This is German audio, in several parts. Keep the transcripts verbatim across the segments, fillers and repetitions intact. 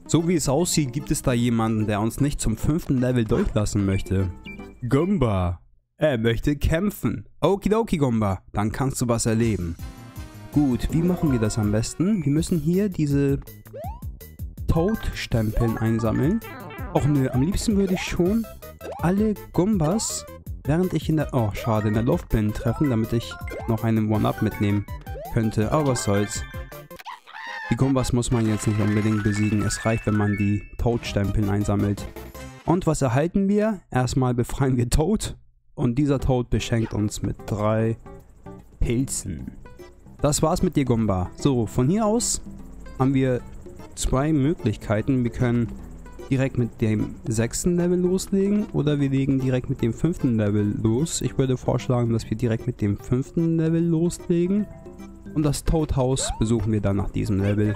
So wie es aussieht, gibt es da jemanden, der uns nicht zum fünften Level durchlassen möchte. Gumba. Er möchte kämpfen. Okidoki, Gumba. Dann kannst du was erleben. Gut, wie machen wir das am besten? Wir müssen hier diese Toad-Stempeln einsammeln. Och nö, am liebsten würde ich schon alle Gumbas, während ich in der... Oh, schade, in der Luft bin, treffen, damit ich noch einen One-Up mitnehmen könnte. Aber was soll's. Die Gumbas muss man jetzt nicht unbedingt besiegen. Es reicht, wenn man die Toad-Stempeln einsammelt. Und was erhalten wir? Erstmal befreien wir Toad. Und dieser Toad beschenkt uns mit drei Pilzen. Das war's mit dir, Gumba. So, von hier aus haben wir zwei Möglichkeiten. Wir können direkt mit dem sechsten Level loslegen oder wir legen direkt mit dem fünften Level los. Ich würde vorschlagen, dass wir direkt mit dem fünften Level loslegen. Und das Toad-Haus besuchen wir dann nach diesem Level.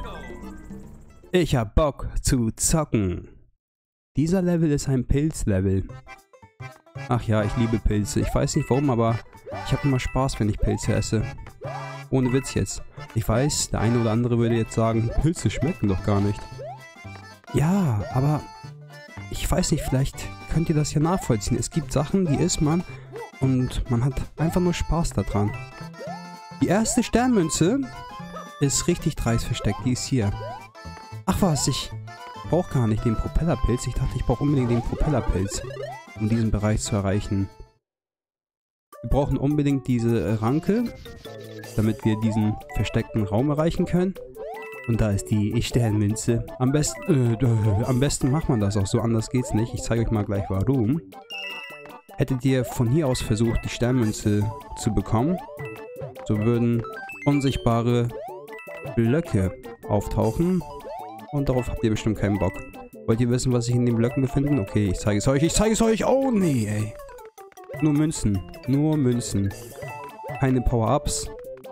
Ich hab Bock zu zocken. Dieser Level ist ein Pilz-Level. Ach ja, ich liebe Pilze. Ich weiß nicht warum, aber ich habe immer Spaß, wenn ich Pilze esse. Ohne Witz jetzt. Ich weiß, der eine oder andere würde jetzt sagen, Pilze schmecken doch gar nicht. Ja, aber ich weiß nicht, vielleicht könnt ihr das ja nachvollziehen. Es gibt Sachen, die isst man und man hat einfach nur Spaß daran. Die erste Sternmünze ist richtig dreist versteckt. Die ist hier. Ach was, ich brauche gar nicht den Propellerpilz. Ich dachte, ich brauche unbedingt den Propellerpilz, um diesen Bereich zu erreichen. Wir brauchen unbedingt diese Ranke, damit wir diesen versteckten Raum erreichen können. Und da ist die Sternmünze. Am besten, äh, am besten macht man das auch so, anders geht's nicht. Ich zeige euch mal gleich warum. Hättet ihr von hier aus versucht, die Sternmünze zu bekommen, so würden unsichtbare Blöcke auftauchen. Und darauf habt ihr bestimmt keinen Bock. Wollt ihr wissen, was sich in den Blöcken befinden? Okay, ich zeige es euch. Ich zeige es euch. Oh nee, ey. Nur Münzen. Nur Münzen. Keine Power-Ups.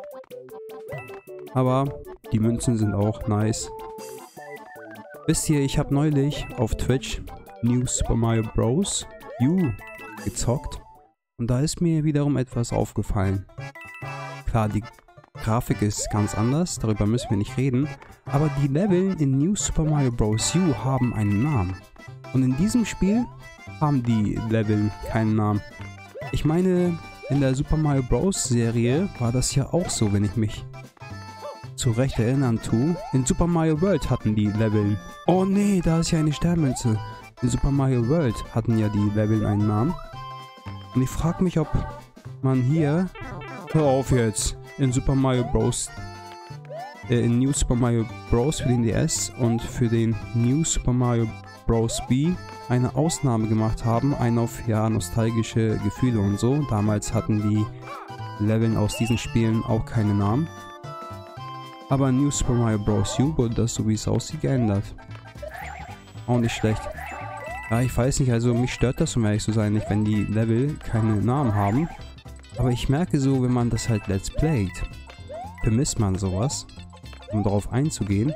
Aber die Münzen sind auch nice. Wisst ihr, ich habe neulich auf Twitch New Super Mario Bros. U gezockt. Und da ist mir wiederum etwas aufgefallen. Klar, die Grafik ist ganz anders, darüber müssen wir nicht reden. Aber die Level in New Super Mario Bros. U haben einen Namen. Und in diesem Spiel haben die Level keinen Namen. Ich meine, in der Super Mario Bros. Serie war das ja auch so, wenn ich mich zurecht erinnern tue. In Super Mario World hatten die Level... Oh nee, da ist ja eine Sternmünze. In Super Mario World hatten ja die Level einen Namen. Und ich frage mich, ob man hier... Hör auf jetzt! In Super Mario Bros. Äh, in New Super Mario Bros. Für den D S und für den New Super Mario Bros. B eine Ausnahme gemacht haben. Einen auf ja nostalgische Gefühle und so. Damals hatten die Leveln aus diesen Spielen auch keine Namen. Aber in New Super Mario Bros. U wurde das, so wie es aussieht, geändert. Auch nicht schlecht. Ja, ich weiß nicht, also mich stört das, um ehrlich zu sein, nicht, wenn die Level keine Namen haben. Aber ich merke so, wenn man das halt let's playt, vermisst man sowas, um darauf einzugehen.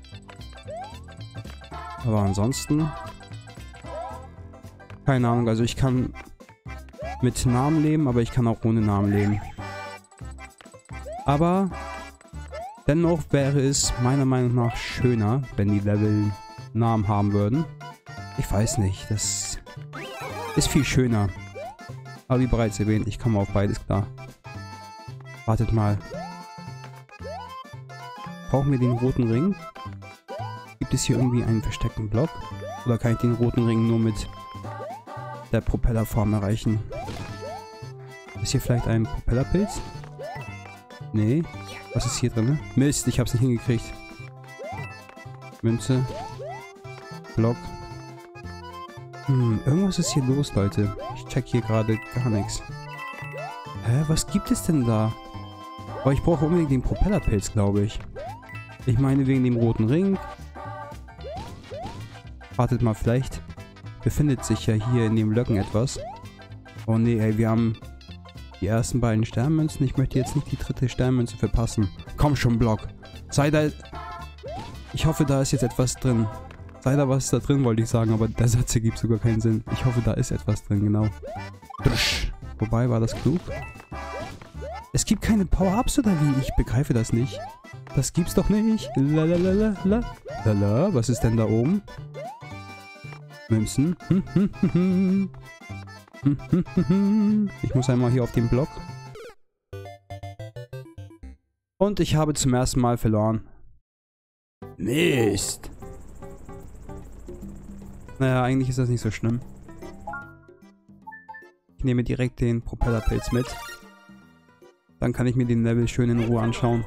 Aber ansonsten, keine Ahnung, also ich kann mit Namen leben, aber ich kann auch ohne Namen leben. Aber dennoch wäre es meiner Meinung nach schöner, wenn die Level Namen haben würden. Ich weiß nicht, das ist viel schöner. Aber wie bereits erwähnt, ich komme auf beides klar. Wartet mal. Brauchen wir den roten Ring? Gibt es hier irgendwie einen versteckten Block? Oder kann ich den roten Ring nur mit der Propellerform erreichen? Ist hier vielleicht ein Propellerpilz? Nee. Was ist hier drin? Mist, ich hab's nicht hingekriegt. Münze. Block. Hm, irgendwas ist hier los, Leute. Ich check hier gerade gar nichts. Hä, was gibt es denn da? Aber ich brauche unbedingt den Propellerpilz, glaube ich. Ich meine wegen dem roten Ring. Wartet mal, vielleicht befindet sich ja hier in den Blöcken etwas. Oh nee, ey, wir haben die ersten beiden Sternmünzen. Ich möchte jetzt nicht die dritte Sternmünze verpassen. Komm schon, Block. Sei da... Ich hoffe, da ist jetzt etwas drin. Sei da was da drin, wollte ich sagen, aber der Satz ergibt sogar keinen Sinn. Ich hoffe, da ist etwas drin, genau. Drsch. Wobei, war das klug? Es gibt keine Power-Ups oder wie? Ich begreife das nicht. Das gibt's doch nicht. Lalalala. Lala, was ist denn da oben? Münzen. Ich muss einmal hier auf den Block. Und ich habe zum ersten Mal verloren. Mist. Naja, eigentlich ist das nicht so schlimm. Ich nehme direkt den Propellerpilz mit. Dann kann ich mir den Level schön in Ruhe anschauen.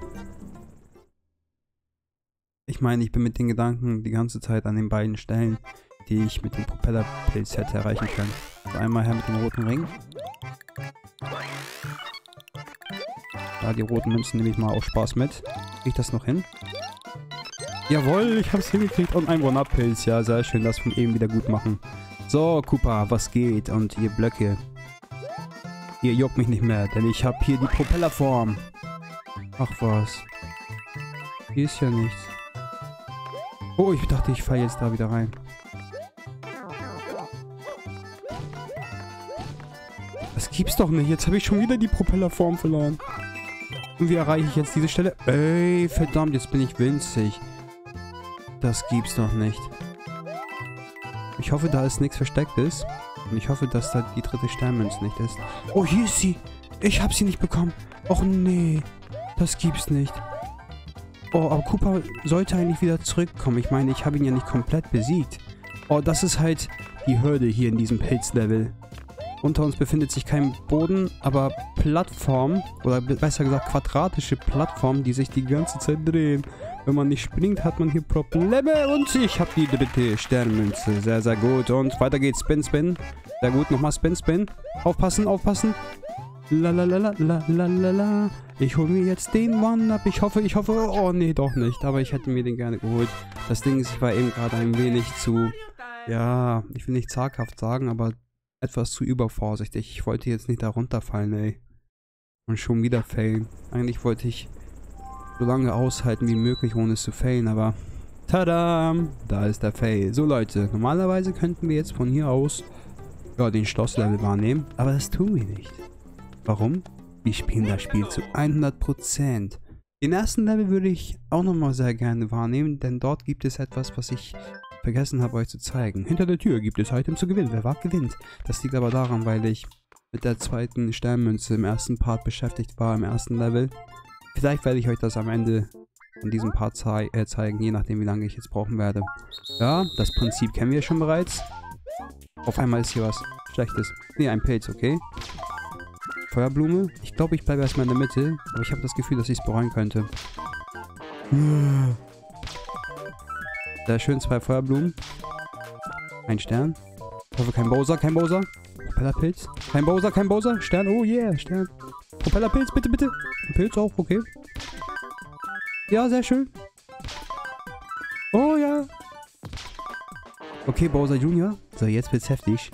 Ich meine, ich bin mit den Gedanken die ganze Zeit an den beiden Stellen, die ich mit dem Propellerpilz hätte erreichen können. Also einmal her mit dem roten Ring. Da die roten Münzen nehme ich mal aus Spaß mit. Kriege ich das noch hin? Jawohl, ich habe es hingekriegt. Und ein One-Up-Pilz. Ja, sehr schön, das von eben wieder gut machen. So, Koopa, was geht? Und ihr Blöcke. Ihr juckt mich nicht mehr, denn ich habe hier die Propellerform. Ach was. Hier ist ja nichts. Oh, ich dachte, ich falle jetzt da wieder rein. Das gibt's doch nicht. Jetzt habe ich schon wieder die Propellerform verloren. Und wie erreiche ich jetzt diese Stelle? Ey, verdammt, jetzt bin ich winzig. Das gibt's doch nicht. Ich hoffe, da ist nichts Verstecktes. Und ich hoffe, dass da die dritte Sternmünze nicht ist. Oh, hier ist sie. Ich habe sie nicht bekommen. Och nee. Das gibt's nicht. Oh, aber Koopa sollte eigentlich wieder zurückkommen. Ich meine, ich habe ihn ja nicht komplett besiegt. Oh, das ist halt die Hürde hier in diesem Pilzlevel. Unter uns befindet sich kein Boden, aber Plattformen, oder besser gesagt quadratische Plattformen, die sich die ganze Zeit drehen. Wenn man nicht springt, hat man hier Probleme. Und ich habe die dritte Sternmünze. Sehr, sehr gut. Und weiter geht's. Spin, Spin. Sehr gut. Nochmal Spin, Spin. Aufpassen, aufpassen. Lalalala, lalalala. Ich hole mir jetzt den One-Up. Ich hoffe, ich hoffe. Oh, nee, doch nicht. Aber ich hätte mir den gerne geholt. Das Ding ist, ich war eben gerade ein wenig zu... Ja, ich will nicht zaghaft sagen, aber etwas zu übervorsichtig. Ich wollte jetzt nicht da runterfallen, ey. Und schon wieder failen. Eigentlich wollte ich so lange aushalten wie möglich, ohne es zu failen, aber... Tada! Da ist der Fail. So, Leute, normalerweise könnten wir jetzt von hier aus ja, den Schlosslevel wahrnehmen, aber das tun wir nicht. Warum? Wir spielen das Spiel zu hundert Prozent. Den ersten Level würde ich auch nochmal sehr gerne wahrnehmen, denn dort gibt es etwas, was ich vergessen habe euch zu zeigen. Hinter der Tür gibt es Items zu gewinnen. Wer wagt, gewinnt. Das liegt aber daran, weil ich mit der zweiten Sternmünze im ersten Part beschäftigt war, im ersten Level. Vielleicht werde ich euch das am Ende von diesem Part zei äh, zeigen, je nachdem wie lange ich jetzt brauchen werde. Ja, das Prinzip kennen wir schon bereits. Auf einmal ist hier was Schlechtes. Ne, ein Pilz, okay. Feuerblume. Ich glaube, ich bleibe erstmal in der Mitte, aber ich habe das Gefühl, dass ich es bereuen könnte. Sehr schön, zwei Feuerblumen. Ein Stern. Ich hoffe, kein Bowser, kein Bowser. Propellerpilz. Kein Bowser, kein Bowser. Stern, oh yeah, Stern. Propellerpilz, bitte, bitte. Ein Pilz auch, okay. Ja, sehr schön. Oh ja. Okay, Bowser Junior. So, jetzt wird's heftig.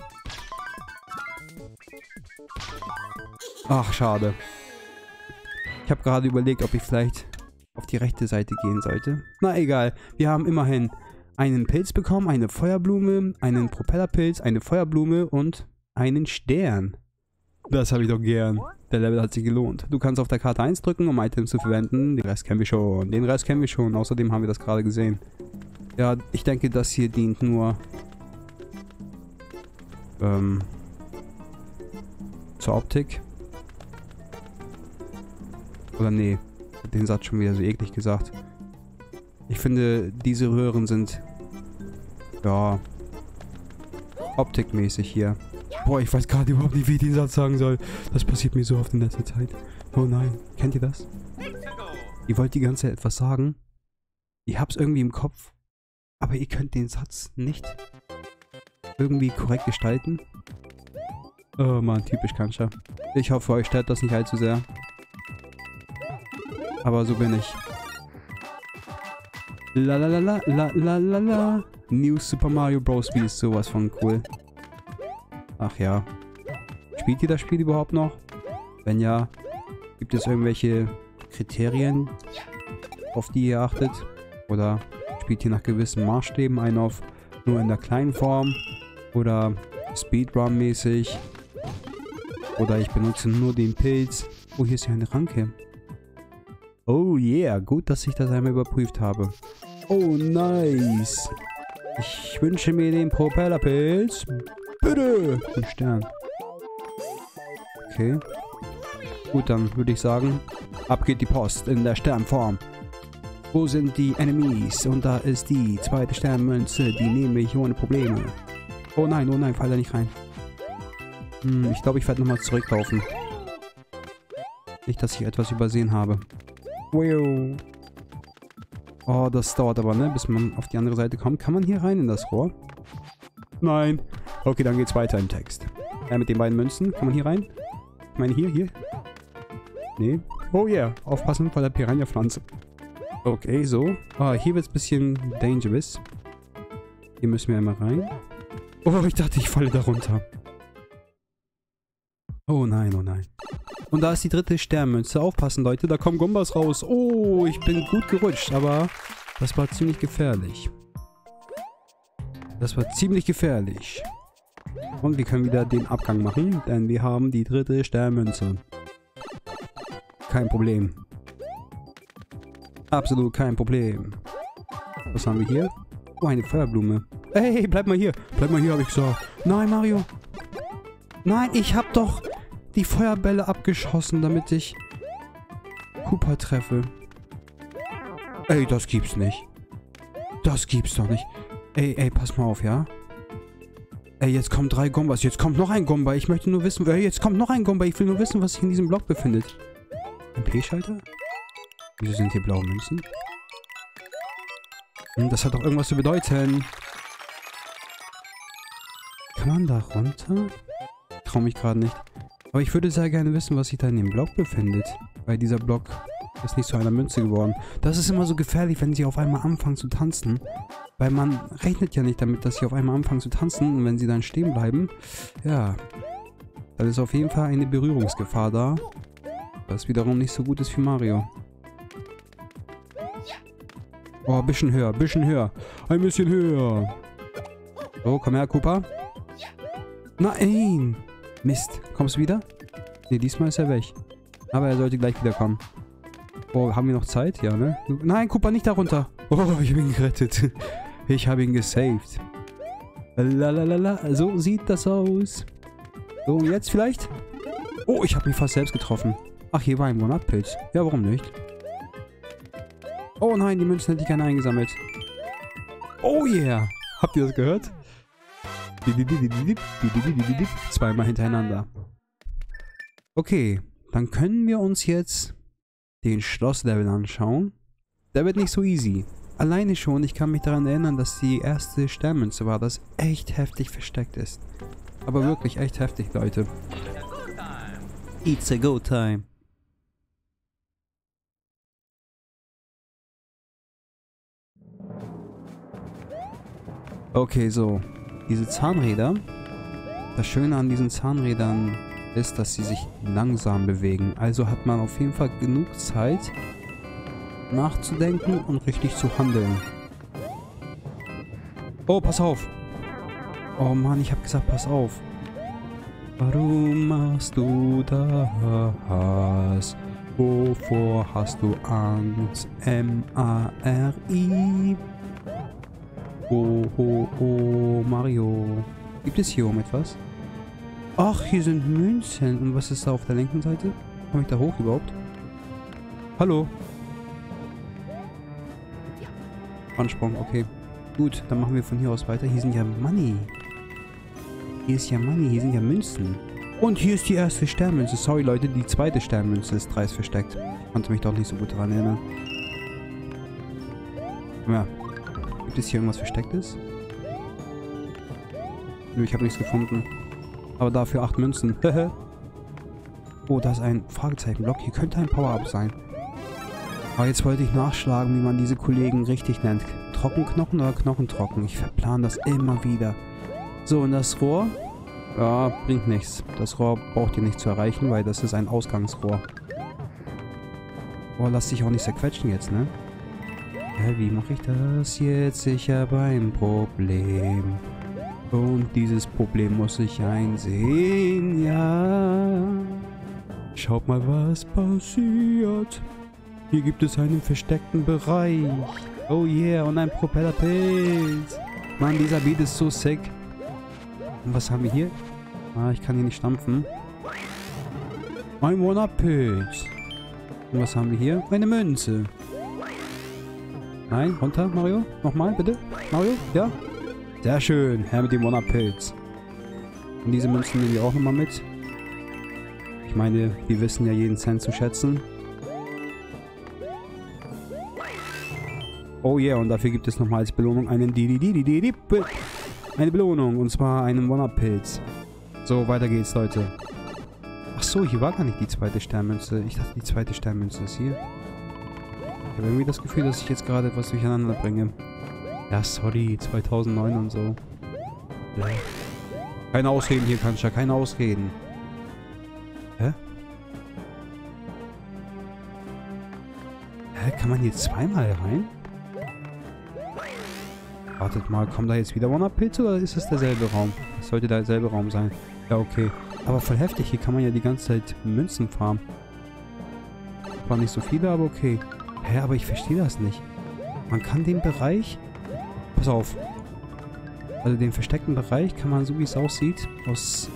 Ach, schade. Ich habe gerade überlegt, ob ich vielleicht auf die rechte Seite gehen sollte. Na egal, wir haben immerhin einen Pilz bekommen, eine Feuerblume, einen Propellerpilz, eine Feuerblume und einen Stern. Das habe ich doch gern. Der Level hat sich gelohnt. Du kannst auf der Karte eins drücken, um Items zu verwenden. Den Rest kennen wir schon. Den Rest kennen wir schon. Außerdem haben wir das gerade gesehen. Ja, ich denke, das hier dient nur ähm, zur Optik. Oder nee, den Satz schon wieder so eklig gesagt. Ich finde, diese Röhren sind, ja, optikmäßig hier. Boah, ich weiß gerade überhaupt nicht, wie ich den Satz sagen soll. Das passiert mir so oft in letzter Zeit. Oh nein, kennt ihr das? Ihr wollt die ganze Zeit etwas sagen. Ihr habt's irgendwie im Kopf. Aber ihr könnt den Satz nicht irgendwie korrekt gestalten. Oh Mann, typisch Kancha. Ich hoffe, euch stört das nicht allzu sehr. Aber so bin ich. La la la la la la la la. New Super Mario Bros. Spiel ist sowas von cool. Ach ja. Spielt ihr das Spiel überhaupt noch? Wenn ja, gibt es irgendwelche Kriterien, auf die ihr achtet? Oder spielt ihr nach gewissen Maßstäben ein auf nur in der kleinen Form? Oder Speedrun-mäßig? Oder ich benutze nur den Pilz. Oh, hier ist ja eine Ranke. Oh yeah, gut, dass ich das einmal überprüft habe. Oh, nice. Ich wünsche mir den Propellerpilz. Bitte. Ein Stern. Okay. Gut, dann würde ich sagen, ab geht die Post in der Sternform. Wo sind die Enemies? Und da ist die zweite Sternmünze. Die nehme ich ohne Probleme. Oh nein, oh nein, fall da nicht rein. Hm, ich glaube, ich werde nochmal zurücklaufen. Nicht, dass ich etwas übersehen habe. Wow. Oh, das dauert aber, ne? Bis man auf die andere Seite kommt. Kann man hier rein in das Rohr? Nein. Okay, dann geht's weiter im Text. Ja, mit den beiden Münzen. Kann man hier rein? Ich meine, hier, hier. Nee. Oh yeah. Aufpassen vor der Piranha-Pflanze. Okay, so. Ah, hier wird's ein bisschen dangerous. Hier müssen wir einmal rein. Oh, ich dachte, ich falle da runter. Oh nein, oh nein. Und da ist die dritte Sternmünze. Aufpassen, Leute, da kommen Gumbas raus. Oh, ich bin gut gerutscht, aber das war ziemlich gefährlich. Das war ziemlich gefährlich. Und wir können wieder den Abgang machen, denn wir haben die dritte Sternmünze. Kein Problem. Absolut kein Problem. Was haben wir hier? Oh, eine Feuerblume. Hey, bleib mal hier. Bleib mal hier, habe ich gesagt. Nein, Mario. Nein, ich habe doch die Feuerbälle abgeschossen, damit ich Koopa treffe. Ey, das gibt's nicht. Das gibt's doch nicht. Ey, ey, pass mal auf, ja? Ey, jetzt kommen drei Gumbas. Jetzt kommt noch ein Gumba. Ich möchte nur wissen... Ey, jetzt kommt noch ein Gumba. Ich will nur wissen, was sich in diesem Block befindet. Ein P-Schalter? Wieso sind hier blaue Münzen? Hm, das hat doch irgendwas zu bedeuten. Kann man da runter? Ich trau mich gerade nicht. Aber ich würde sehr gerne wissen, was sich da in dem Block befindet. Weil dieser Block ist nicht zu einer Münze geworden. Das ist immer so gefährlich, wenn sie auf einmal anfangen zu tanzen. Weil man rechnet ja nicht damit, dass sie auf einmal anfangen zu tanzen. Und wenn sie dann stehen bleiben, ja, dann ist auf jeden Fall eine Berührungsgefahr da. Was wiederum nicht so gut ist für Mario. Oh, ein bisschen höher, ein bisschen höher. Ein bisschen höher. So, komm her, Koopa. Nein! Mist. Kommst du wieder? Ne, diesmal ist er weg. Aber er sollte gleich wiederkommen. Oh, haben wir noch Zeit? Ja, ne? Nein, Koopa, nicht darunter. Oh, ich habe ihn gerettet. Ich habe ihn gesaved. Lalalala. So sieht das aus. So, und jetzt vielleicht? Oh, ich habe mich fast selbst getroffen. Ach, hier war ein One-Up-Pilz. Ja, warum nicht? Oh nein, die Münzen hätte ich gerne eingesammelt. Oh yeah. Habt ihr das gehört? Zweimal hintereinander. Okay, dann können wir uns jetzt den Schlosslevel anschauen. Der wird nicht so easy. Alleine schon, ich kann mich daran erinnern, dass die erste Sternmünze war, das echt heftig versteckt ist. Aber wirklich echt heftig, Leute. It's a go time. Okay, so. Diese Zahnräder. Das Schöne an diesen Zahnrädern ist, dass sie sich langsam bewegen. Also hat man auf jeden Fall genug Zeit, nachzudenken und richtig zu handeln. Oh, pass auf. Oh Mann, ich habe gesagt, pass auf. Warum machst du das? Wovor hast du Angst? M A R I. Oh, oh, oh, Mario. Gibt es hier oben etwas? Ach, hier sind Münzen. Und was ist da auf der linken Seite? Komme ich da hoch überhaupt? Hallo? Ansprung, okay. Gut, dann machen wir von hier aus weiter. Hier sind ja Money. Hier ist ja Money, hier sind ja Münzen. Und hier ist die erste Sternmünze. Sorry, Leute, die zweite Sternmünze ist dreist versteckt. Ich konnte mich doch nicht so gut daran erinnern. Ja. Gibt es hier irgendwas Verstecktes? Nö, ich habe nichts gefunden. Aber dafür acht Münzen. Oh, da ist ein Fragezeichenblock. Hier könnte ein Power-Up sein. Aber jetzt wollte ich nachschlagen, wie man diese Kollegen richtig nennt. Trockenknochen oder Knochentrocken? Ich verplan das immer wieder. So, und das Rohr? Ja, bringt nichts. Das Rohr braucht ihr nicht zu erreichen, weil das ist ein Ausgangsrohr. Oh, lass dich auch nicht zerquetschen jetzt, ne? Ja, wie mache ich das jetzt? Ich habe ein Problem. Und dieses Problem muss ich einsehen, ja. Schaut mal, was passiert. Hier gibt es einen versteckten Bereich. Oh yeah, und ein Propellerpilz. Mann, dieser Beat ist so sick. Und was haben wir hier? Ah, ich kann hier nicht stampfen. Ein One-Up-Pilz. Und was haben wir hier? Eine Münze. Nein, runter, Mario. Nochmal, bitte. Mario, ja. Sehr schön. Herr mit dem One-Up-Pilz. Und diese Münzen nehmen wir auch nochmal mit. Ich meine, wir wissen ja jeden Cent zu schätzen. Oh yeah, und dafür gibt es nochmal als Belohnung einen Eine Belohnung, und zwar einen One-Up-Pilz. So, weiter geht's, Leute. Ach so, hier war gar nicht die zweite Sternmünze. Ich dachte, die zweite Sternmünze ist hier. Ich habe irgendwie das Gefühl, dass ich jetzt gerade etwas durcheinander bringe. Ja, sorry, zweitausendneun und so. Ja. Keine Ausreden hier, Kancha, keine Ausreden. Hä? Hä, kann man hier zweimal rein? Wartet mal, kommt da jetzt wieder One-Up-Pilze oder ist es derselbe Raum? Das sollte derselbe Raum sein. Ja, okay. Aber voll heftig, hier kann man ja die ganze Zeit Münzen farmen. War nicht so viele, aber okay. Hä, aber ich verstehe das nicht. Man kann den Bereich... Pass auf. Also den versteckten Bereich kann man, so wie es aussieht, aus...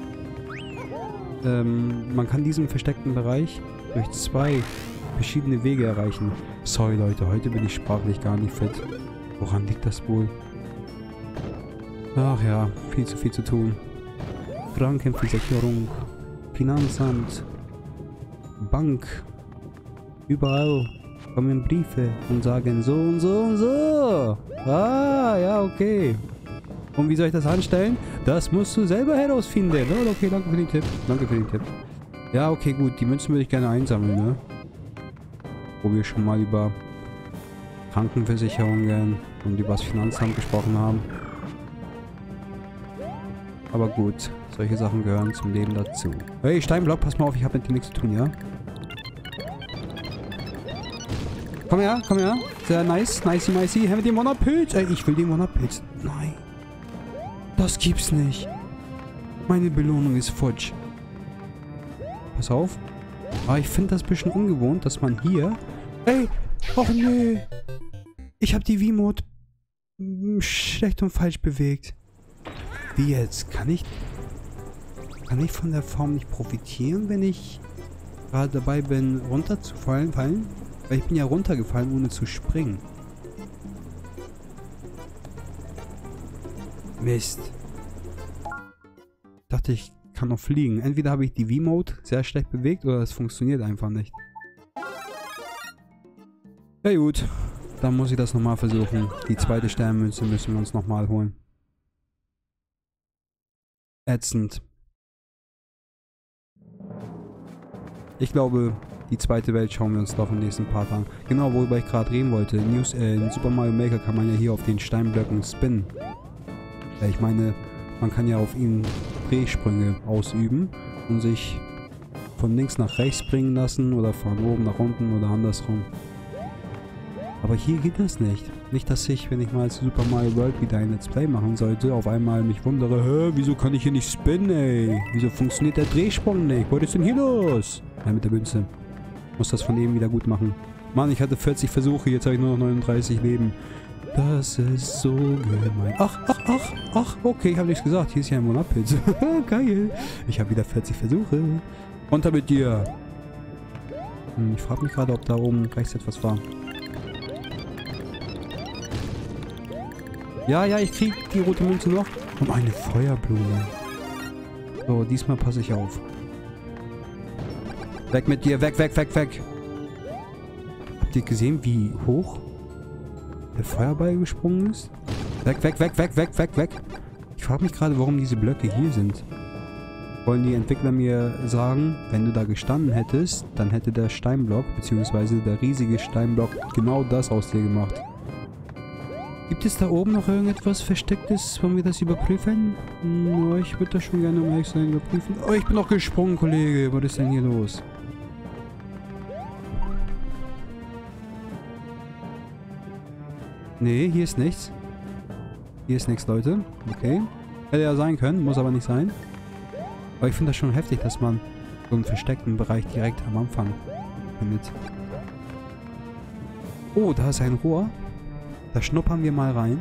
Ähm, man kann diesen versteckten Bereich durch zwei verschiedene Wege erreichen. Sorry, Leute, heute bin ich sprachlich gar nicht fit. Woran liegt das wohl? Ach ja, viel zu viel zu tun. Krankenversicherung, Finanzamt, Bank. Überall kommen Briefe und sagen so und so und so. Ah, ja, okay. Und wie soll ich das anstellen? Das musst du selber herausfinden. Oh, okay, danke für den Tipp. Danke für den Tipp. Ja, okay, gut. Die Münzen würde ich gerne einsammeln, ne? Wo wir schon mal über Krankenversicherungen und über das Finanzamt gesprochen haben. Aber gut, solche Sachen gehören zum Leben dazu. Hey, Steinblock, pass mal auf, ich habe mit dir nichts zu tun, ja? Komm her, komm her. Sehr nice, nicey, nicey. Hey, mit dem One-Up-Pilz. Ey, ich will den One-Up-Pilz. Nein. Das gibt's nicht. Meine Belohnung ist futsch. Pass auf. Aber ich finde das ein bisschen ungewohnt, dass man hier... Ey! Och nee! Ich habe die V-Mode schlecht und falsch bewegt. Wie jetzt? Kann ich... Kann ich von der Form nicht profitieren, wenn ich gerade dabei bin, runterzufallen? Fallen? Weil ich bin ja runtergefallen, ohne zu springen. Mist. Ich dachte, ich kann noch fliegen. Entweder habe ich die V-Mode sehr schlecht bewegt oder es funktioniert einfach nicht. Ja gut, dann muss ich das nochmal versuchen. Die zweite Sternmünze müssen wir uns nochmal holen. Ätzend. Ich glaube, die zweite Welt schauen wir uns doch im nächsten Part an. Genau, worüber ich gerade reden wollte. News, äh, in Super Mario Maker kann man ja hier auf den Steinblöcken spinnen. Ja, ich meine, man kann ja auf ihnen Drehsprünge ausüben und sich von links nach rechts bringen lassen oder von oben nach unten oder andersrum. Aber hier geht das nicht. Nicht, dass ich, wenn ich mal zu Super Mario World wieder ein Let's Play machen sollte, auf einmal mich wundere, hä, wieso kann ich hier nicht spinnen, ey? Wieso funktioniert der Drehsprung nicht? Was ist denn hier los? Ja, mit der Münze. Muss das von eben wieder gut machen. Mann, ich hatte vierzig Versuche, jetzt habe ich nur noch neununddreißig Leben. Das ist so gemein. Ach, ach, ach, ach, okay, ich habe nichts gesagt. Hier ist ja ein One-Up-Pilz. Geil. Ich habe wieder vierzig Versuche. Runter mit dir. Hm, ich frage mich gerade, ob da oben rechts etwas war. Ja, ja, ich kriege die rote Münze noch. Und eine Feuerblume. So, diesmal passe ich auf. Weg mit dir, weg, weg, weg, weg. Habt ihr gesehen, wie hoch der Feuerball gesprungen ist? Weg, weg, weg, weg, weg, weg, weg. Ich frage mich gerade, warum diese Blöcke hier sind. Wollen die Entwickler mir sagen, wenn du da gestanden hättest, dann hätte der Steinblock, beziehungsweise der riesige Steinblock, genau das aus dir gemacht. Gibt es da oben noch irgendetwas Verstecktes, wollen wir das überprüfen? No, ich würde das schon gerne um ehrlich sein überprüfen. Oh, ich bin noch gesprungen, Kollege. Was ist denn hier los? Nee, hier ist nichts. Hier ist nichts, Leute. Okay. Hätte ja sein können, muss aber nicht sein. Aber ich finde das schon heftig, dass man so einen versteckten Bereich direkt am Anfang findet. Oh, da ist ein Rohr. Da schnuppern wir mal rein.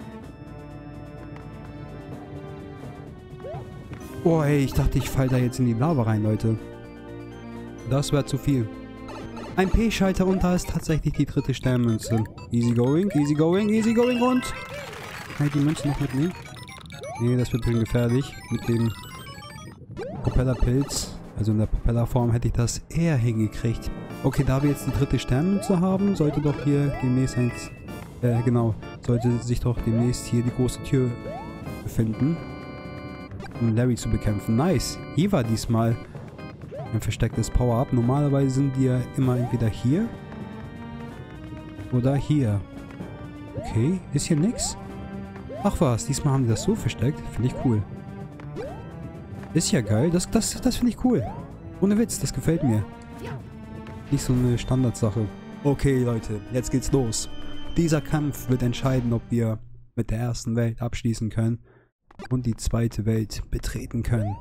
Oh, ey, ich dachte, ich falle da jetzt in die Lava rein, Leute. Das wäre zu viel. Ein P-Schalter und da ist tatsächlich die dritte Sternmünze. Easy going, easy going, easy going und... Kann ich die Münze noch mitnehmen? Nee, das wird ein bisschen gefährlich. Mit dem Propellerpilz, also in der Propellerform, hätte ich das eher hingekriegt. Okay, da wir jetzt die dritte Sternmünze haben, sollte doch hier demnächst eins... Äh, genau. Sollte sich doch demnächst hier die große Tür befinden. Um Larry zu bekämpfen. Nice. Hier war diesmal ein verstecktes Power-Up. Normalerweise sind die ja immer entweder hier oder hier. Okay, ist hier nix? Ach was, diesmal haben die das so versteckt. Finde ich cool. Ist ja geil. Das, das, das finde ich cool. Ohne Witz, das gefällt mir. Nicht so eine Standardsache. Okay, Leute, jetzt geht's los. Dieser Kampf wird entscheiden, ob wir mit der ersten Welt abschließen können und die zweite Welt betreten können.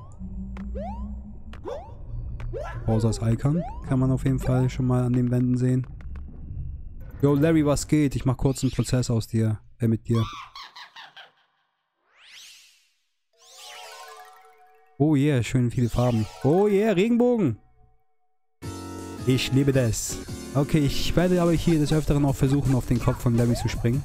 Bowsers Icon kann man auf jeden Fall schon mal an den Wänden sehen. Yo, Larry, was geht? Ich mach kurz einen Prozess aus dir, äh, mit dir. Oh yeah, schön viele Farben. Oh yeah, Regenbogen! Ich liebe das. Okay, ich werde aber hier des Öfteren auch versuchen, auf den Kopf von Larry zu springen.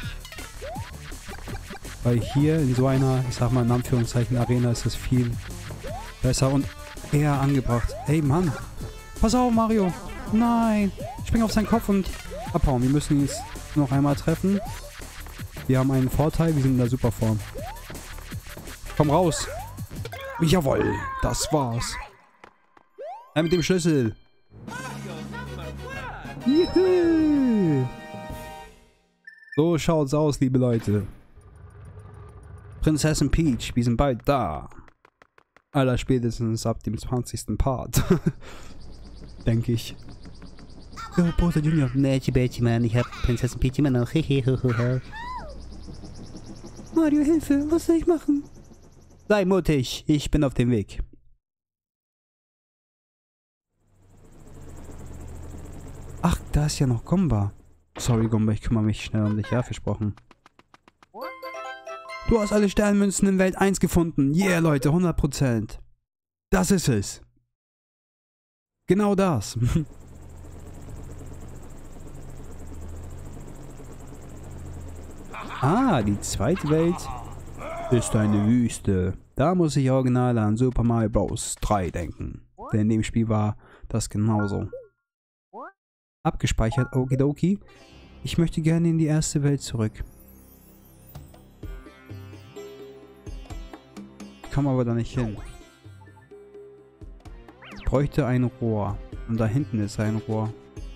Weil hier in so einer, ich sag mal in Anführungszeichen, Arena ist es viel besser und eher angebracht. Ey, Mann. Pass auf, Mario. Nein. Spring auf seinen Kopf und abhauen. Wir müssen ihn jetzt noch einmal treffen. Wir haben einen Vorteil. Wir sind in der Superform. Komm raus. Jawohl. Das war's. Ja, mit dem Schlüssel. Juhu. So schaut's aus, liebe Leute. Prinzessin Peach, wir sind bald da. Aller spätestens ab dem zwanzigsten Part. Denke ich. Oh, Bowser Junior Mädchen, Mädchen, Mann, ich hab Prinzessin Peach immer noch. Mario, Hilfe, was soll ich machen? Sei mutig, ich bin auf dem Weg. Ach, da ist ja noch Gomba. Sorry, Gomba, ich kümmere mich schnell um dich, ja, versprochen. Du hast alle Sternmünzen in Welt eins gefunden. Yeah, Leute, hundert Prozent. Das ist es. Genau das. Ah, die zweite Welt ist eine Wüste. Da muss ich original an Super Mario Bros. drei denken. Denn in dem Spiel war das genauso. Abgespeichert, okidoki. Ich möchte gerne in die erste Welt zurück. Ich komme aber da nicht hin. Ich bräuchte ein Rohr. Und da hinten ist ein Rohr.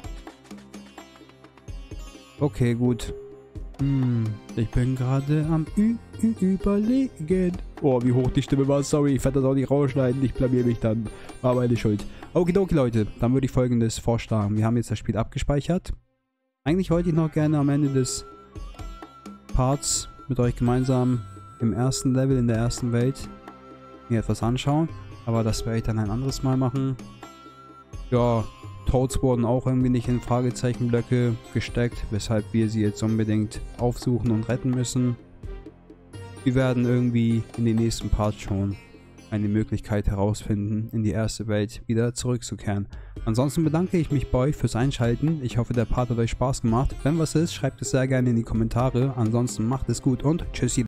Okay, gut. Hm, ich bin gerade am Ü Ü Überlegen. Oh, wie hoch die Stimme war. Sorry, ich werde das auch nicht rausschneiden. Ich blamier mich dann. War meine Schuld. Okidoki, Leute. Dann würde ich Folgendes vorschlagen. Wir haben jetzt das Spiel abgespeichert. Eigentlich wollte ich noch gerne am Ende des Parts mit euch gemeinsam im ersten Level, in der ersten Welt, mir etwas anschauen. Aber das werde ich dann ein anderes Mal machen. Ja, Toads wurden auch irgendwie nicht in Fragezeichenblöcke gesteckt, weshalb wir sie jetzt unbedingt aufsuchen und retten müssen. Wir werden irgendwie in den nächsten Parts schon eine Möglichkeit herausfinden, in die erste Welt wieder zurückzukehren. Ansonsten bedanke ich mich bei euch fürs Einschalten. Ich hoffe, der Part hat euch Spaß gemacht. Wenn was ist, schreibt es sehr gerne in die Kommentare. Ansonsten macht es gut und tschüssi.